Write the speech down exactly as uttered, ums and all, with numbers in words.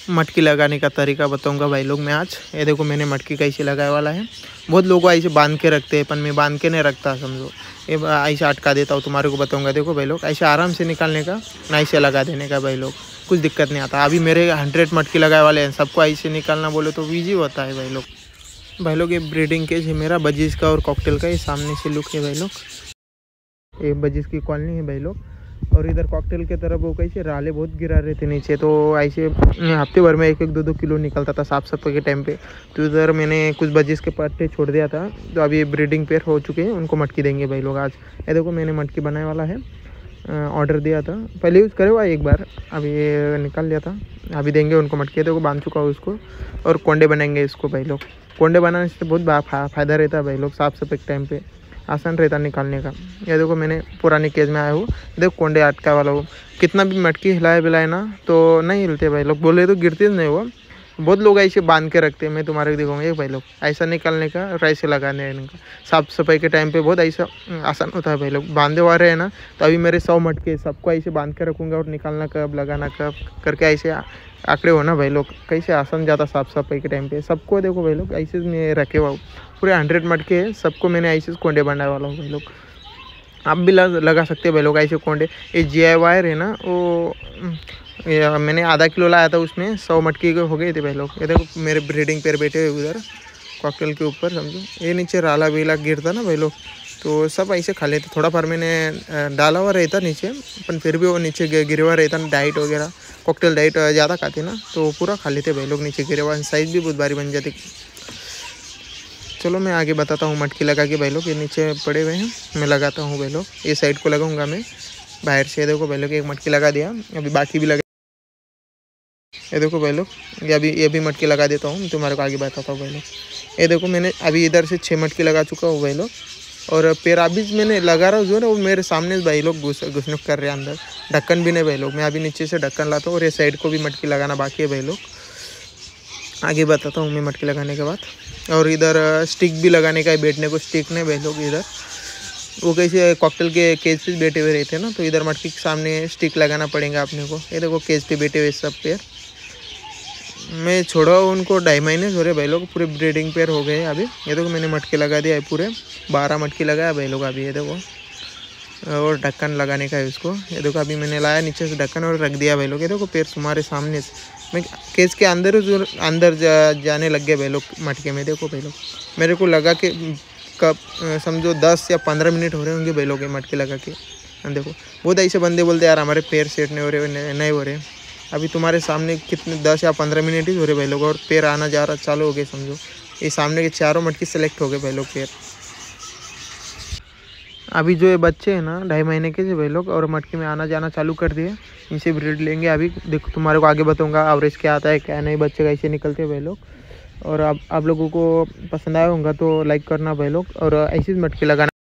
मटकी लगाने का तरीका बताऊंगा भाई लोग मैं आज। ये देखो मैंने मटकी कैसे लगाए वाला है। बहुत लोग ऐसे बांध के रखते हैं, पर मैं बांध के नहीं रखता समझो। ये ऐसे अटका देता हूँ, तुम्हारे को बताऊंगा। देखो भाई लोग ऐसे आराम से निकालने का, ऐसे लगा देने का भाई लोग, कुछ दिक्कत नहीं आता। अभी मेरे हंड्रेड मटकी लगाए वाले हैं, सबको ऐसे निकालना बोले तो ईजी होता है भाई लोग। भाई लोग ये ब्रीडिंग केज है मेरा बजीज का और कॉकटेल का। ये सामने से लुक है भाई लोग, ये बजीज की कॉलोनी है भाई लोग। और इधर कॉकटेल की तरफ वो कैसे राले बहुत गिरा रहे थे नीचे, तो ऐसे हफ्ते भर में एक एक दो दो किलो निकलता था साफ सफाई के टाइम पे। तो इधर मैंने कुछ बजीज के पट्टे छोड़ दिया था, तो अभी ब्रीडिंग पेयर हो चुके हैं, उनको मटकी देंगे भाई लोग आज। ये देखो मैंने मटकी बनाने वाला है, ऑर्डर दिया था, पहले यूज़ करे हुआ एक बार, अभी ये निकाल लिया था। अभी देंगे उनको मटकी। देखो बांध चुका हूँ उसको, और कोंडे बनाएंगे इसको भाई लोग। कोंडे बनाने से बहुत फ़ायदा रहता है भाई लोग, साफ सफाई के टाइम पे आसान रहता निकालने का। ये देखो मैंने पुराने केज में आया हूँ, देखो कोंडे अटका वाला हो। कितना भी मटकी हिलाए बिलाए ना तो नहीं हिलते भाई लोग, बोले तो गिरते नहीं वो। बहुत लोग ऐसे बांध के रखते हैं, मैं तुम्हारे को दिखाऊंगा एक भाई लोग ऐसा निकालने का और ऐसे लगाने का। साफ सफाई के टाइम पे बहुत ऐसा आसान होता है भाई लोग। बांधे हुआ रहे हैं ना, तो अभी मेरे सौ मटके सबको ऐसे बांध के रखूँगा, और निकालना कब लगाना कब करके ऐसे आंकड़े हो ना भाई लोग, कैसे आसान जाता साफ सफाई के टाइम पे। सबको देखो भाई लोग ऐसे मैं रखे हुआ पूरे हंड्रेड मटके है, सबको मैंने ऐसे कोंडे बनाने वाला हूँ भाई लोग। आप भी लगा सकते हैं भाई लोग ऐसे कोंडे। ये जी आई वायर है ना, वो ये मैंने आधा किलो लाया था, उसमें सौ मटकी हो गए थे भाई लोग। ये देखो मेरे ब्रीडिंग पेयर बैठे हुए उधर कॉकटेल के ऊपर समझो। ये नीचे राला वेला गिरता ना भाई लोग, तो सब ऐसे खा लेते। थोड़ा पर मैंने डाला हुआ रहता नीचे, पर फिर भी वो नीचे गिरे हुआ रहता ना, डाइट वगैरह कॉकटेल डाइट ज़्यादा खाते ना, तो पूरा खा लेते भाई लोग नीचे गिरे हुआ। साइज़ भी बहुत भारी बन जाती। चलो मैं आगे बताता हूँ मटकी लगा के भाई लोग। ये नीचे पड़े हुए हैं, मैं लगाता हूँ भाई लोग। ये साइड को लगाऊंगा मैं बाहर से। देखो भाई लोग एक मटकी लगा दिया, अभी बाकी भी लगा। ये देखो भाई लोग, ये अभी ये भी मटकी लगा देता हूँ, तुम्हारे को आगे बताता हूँ भाई लोग। ये देखो मैंने अभी इधर से छः मटकी लगा चुका हूँ भाई लोग। और पैर अभी मैंने लगा रहा हूँ जो है ना, वो मेरे सामने भाई लोग घुस घुसनुक कर रहे हैं अंदर। ढक्कन भी नहीं भाई लोग, मैं अभी नीचे से ढक्कन लाता हूँ। और ये साइड को भी मटकी लगाना बाकी है भाई लोग, आगे बताता हूँ मैं मटकी लगाने के बाद। और इधर स्टिक भी लगाने का है, बैठने को स्टिक नहीं भाई लोग। इधर वो कैसे कॉकटेल के केज पे बैठे हुए रहते हैं ना, तो इधर मटकी के सामने स्टिक लगाना पड़ेगा अपने को। ये देखो केज पे बैठे हुए सब पेयर, मैं छोड़ा उनको ढाई महीने हो रहे भाई लोग, पूरे ब्रीडिंग पेयर हो गए अभी। ये देखो मैंने मटकी लगा दिया है, पूरे बारह मटकी लगाया भाई लोग अभी। ये देखो, और ढक्कन लगाने का है उसको। ये देखो अभी मैंने लाया नीचे से ढक्कन और रख दिया भाई लोग। ये देखो पेड़ तुम्हारे सामने से मैं केस के अंदर जो अंदर जा, जाने लग गए भाई लोग मटके में। देखो भाई लोग मेरे को लगा कि कब समझो दस या पंद्रह मिनट हो रहे होंगे भाई लोग ये मटके लगा के। देखो बहुत ऐसे बंदे बोलते यार हमारे पैर सेट नहीं हो रहे, नहीं हो रहे। अभी तुम्हारे सामने कितने दस या पंद्रह मिनट ही हो रहे भाई लोग, और पैर आना जा रहा चालू हो गए समझो। ये सामने के चारों मटकी सेलेक्ट हो गए भाई लोग पैर। अभी जो ये बच्चे हैं ना ढाई महीने के जो भाई लोग, और मटकी में आना जाना चालू कर दिए, इनसे ब्रीड लेंगे अभी। देखो तुम्हारे को आगे बताऊंगा एवरेज क्या आता है क्या नहीं, बच्चे कैसे निकलते हैं भाई लोग। और आप आप लोगों को पसंद आया होगा तो लाइक करना भाई लोग, और ऐसी मटकी लगाना।